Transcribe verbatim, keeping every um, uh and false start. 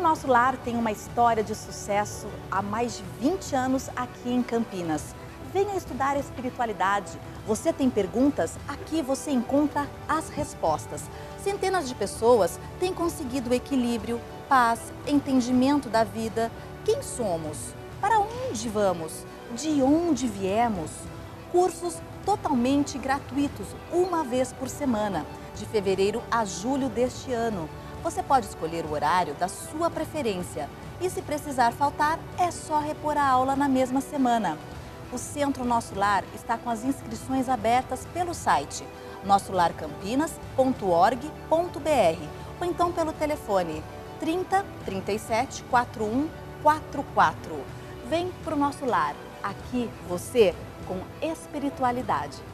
Nosso Lar tem uma história de sucesso há mais de vinte anos aqui em Campinas. Venha estudar espiritualidade. Você tem perguntas? Aqui você encontra as respostas. Centenas de pessoas têm conseguido equilíbrio, paz, entendimento da vida. Quem somos? Para onde vamos? De onde viemos? Cursos totalmente gratuitos, uma vez por semana, de fevereiro a julho deste ano. Você pode escolher o horário da sua preferência e, se precisar faltar, é só repor a aula na mesma semana. O Centro Nosso Lar está com as inscrições abertas pelo site nosso lar campinas ponto org ponto br ou então pelo telefone trinta, trinta e sete, quarenta e um, quarenta e quatro. Vem para o Nosso Lar, aqui você com espiritualidade.